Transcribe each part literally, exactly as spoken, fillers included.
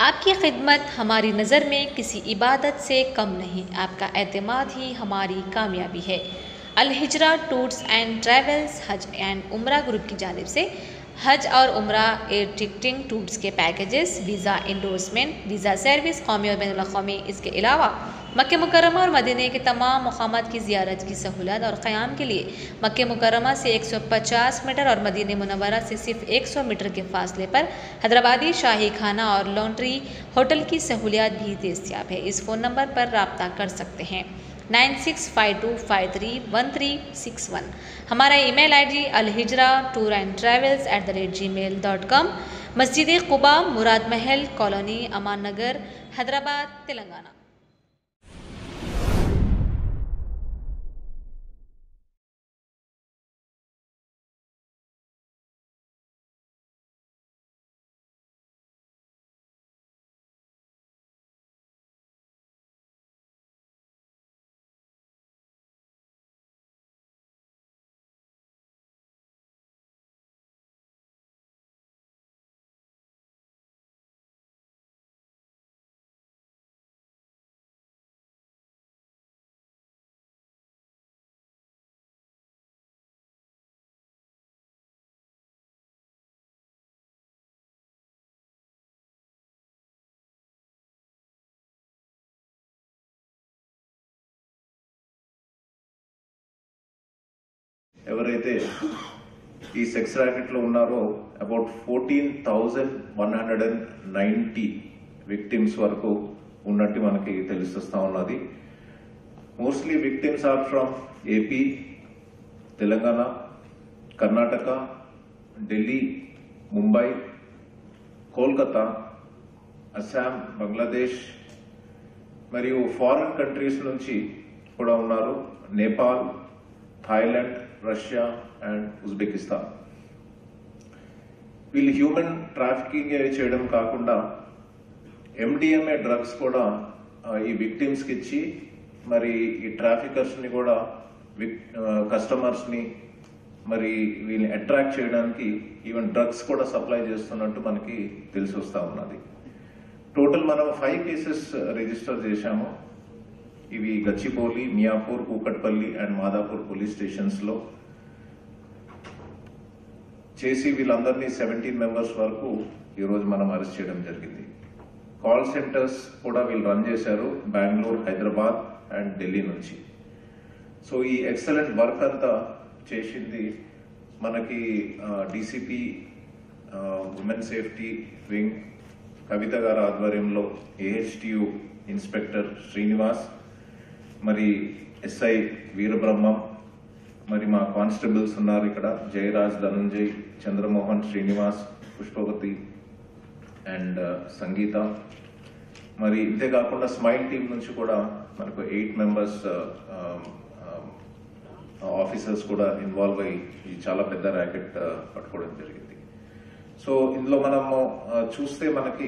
आपकी खिदमत हमारी नज़र में किसी इबादत से कम नहीं, आपका एतमाद ही हमारी कामयाबी है। Al Hijra tours and travels हज एंड उम्रा ग्रुप की जानिब से हज और उम्रा एयर टिकटिंग टूर्स के packages, visa endorsement, visa service कौमी और बैनुल अक़वामी, इसके अलावा मक्के मुकर्रमा और मदीने के तमाम मकामात की ज़ियारत की सहूलत और क़याम के लिए मक्के मुकर्रमा से एक सौ पचास मीटर और मदीने मुनव्वरा से सिर्फ सौ मीटर के फासले पर हैदराबादी शाही खाना और लॉन्ड्री होटल की सहूलियात भी दस्तयाब है। इस फ़ोन नंबर पर रब्ता कर सकते हैं nine six five two five three one three six one. हमारा email ID Alhijra tour and travels at the rate Gmail dot com. Masjid Quba, Murad Mahal colony, Aman Nagar, Hyderabad, Telangana. ఎవరైతే ఈ సెక్స్ ర్యాకెట్ లో ఉన్నారో about fourteen thousand one hundred and ninety victims వరకు ఉన్నట్టు మనకి తెలుస్తూ ఉన్నది. Mostly victims are from AP, Telangana, Karnataka, Delhi, Mumbai, Kolkata, Assam, Bangladesh మరియు ఫారిన్ కంట్రీస్ నుంచి కూడా ఉన్నారు. Nepal, Thailand, Russia and Uzbekistan. వీళ్ళు హ్యూమన్ ట్రాఫికింగ్ చేయడం కాకుండా ఎండిఎంఏ డ్రగ్స్ కూడా ఈ విక్టిమ్స్ కి ఇచ్చి మరి ఈ ట్రాఫికర్స్ ని కూడా కస్టమర్స్ ని మరి వీళ్ళని అట్రాక్ట్ చేయడానికి ఈవెన్ డ్రగ్స్ కూడా సప్లై చేస్తున్నట్టు మనకి తెలిసి వస్తా ఉన్నది. టోటల్ మనం ఫైవ్ కేసెస్ రిజిస్టర్ చేశాము. ఇవి Gachibowli, Miyapur, Kukatpally and Madhapur police stations లో చేసి వీళ్ళందరినీ సెవెంటీన్ మెంబర్స్ వరకు ఈరోజు మనం అరెస్ట్ చేయడం జరిగింది. కాల్ సెంటర్స్ కూడా వీళ్ళు రన్ చేశారు బెంగళూరు, హైదరాబాద్ అండ్ ఢిల్లీ నుంచి. సో ఈ ఎక్సలెంట్ వర్క్ అంతా చేసింది మనకి DCP women safety wing Kavitha గారి ఆధ్వర్యంలో ఏహెచ్టియు ఇన్స్పెక్టర్ శ్రీనివాస్, మరి ఎస్ఐ వీరబ్రహ్మం, మరి మా కానిస్టేబుల్స్ ఉన్నారు ఇక్కడ జయరాజ్, ధనంజయ్, చంద్రమోహన్, శ్రీనివాస్, పుష్పవతి అండ్ సంగీత. మరి ఇంతే కాకుండా స్మైల్ టీం నుంచి కూడా మనకు ఎయిట్ మెంబర్స్ ఆఫీసర్స్ కూడా ఇన్వాల్వ్ అయ్యి ఈ చాలా పెద్ద ర్యాకెట్ పట్టుకోవడం జరిగింది. సో ఇందులో మనము చూస్తే మనకి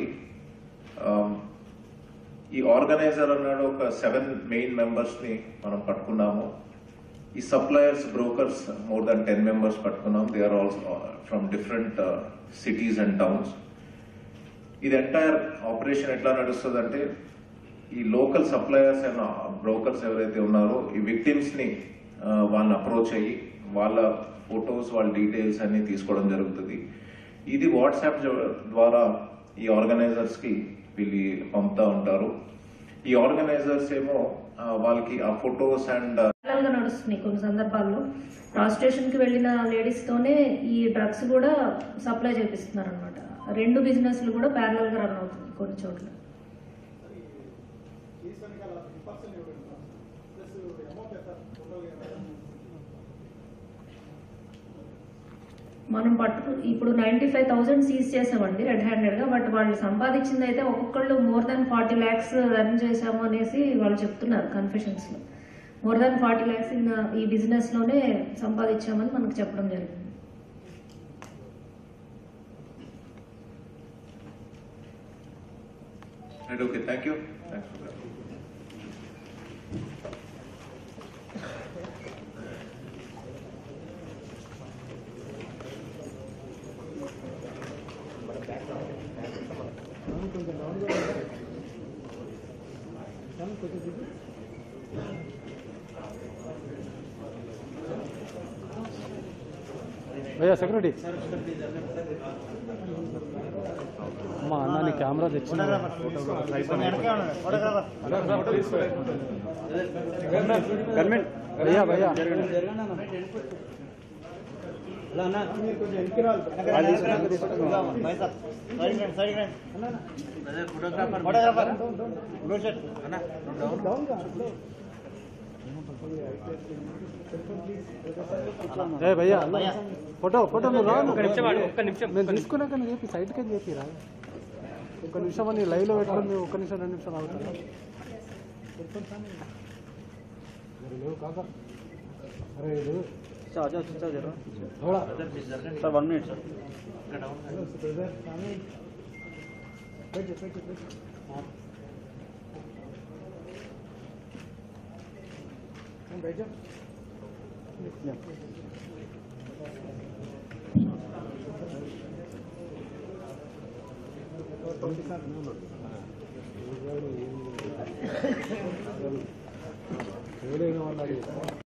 ఈ ఆర్గనైజర్ అన్నాడు ఒక సెవెన్ మెయిన్ మెంబర్స్ ని మనం పట్టుకున్నాము. ఈ suppliers, brokers more than ten members పట్టుకున్నాం. They are also from different cities and towns. ఇది ఎంటైర్ ఆపరేషన్ ఎట్లా నడుస్తుంది అంటే ఈ లోకల్ సప్లయర్స్ అండ్ బ్రోకర్స్ ఎవరైతే ఉన్నారో ఈ విక్టిమ్స్ ని వాళ్ళని అప్రోచ్ అయ్యి వాళ్ళ ఫొటోస్, వాళ్ళ డీటెయిల్స్ అన్ని తీసుకోవడం జరుగుతుంది. ఇది వాట్సాప్ ద్వారా ఈ ఆర్గనైజర్స్ కి వీళ్ళు పంపుతా ఉంటారు. ఈ ఆర్గనైజర్స్ ఏమో వాళ్ళకి ఆ ఫొటోస్ అండ్ నడుస్తున్నాయి. కొన్ని సందర్భాల్లో ప్రాస్టిట్యూషన్ కి వెళ్లిన లేడీస్ తోనే ఈ డ్రగ్స్ కూడా సప్లై చేపిస్తున్నారు అనమాట. రెండు బిజినెస్లు కూడా ప్యారలల్ గా రన్ అవుతుంది కొన్ని చోట్ల. మనం పట్టు ఇప్పుడు నైన్టీ ఫైవ్ థౌసండ్ సీజ్ చేసామండి రెడ్ హ్యాండెడ్ గా. బట్ వాళ్ళు సంపాదించింది అయితే ఒక్కొక్కళ్ళు more than forty lakhs run చేసాము అనేసి వాళ్ళు చెప్తున్నారు కన్ఫెషన్స్ లో. మోర్ దాన్ ఫార్టీ ల్యాక్స్ ఈ బిజినెస్ లోనే సంపాదించామని మనకు చెప్పడం జరిగింది. Okay, thank you. Thank you. भैया सेक्यूरिटी अम्मा अన్న कैमरा తెచ్చిన भैया भैया ఏ భయ్యా ఫోటో ఫోటో నువ్వు రా ఒక్క నిమిషం నేను తీసుకున్నాక నువ్వు చెప్పి సైడ్కి అని చెప్పి రా ఒక్క నిమిషం అని లైవ్లో పెట్టుకుని ఒక్క నిమిషం రెండు నిమిషాలు అవుతాను కాకా అరే ఇది सर वन मिनट सर ఎవరైనా వాళ్ళు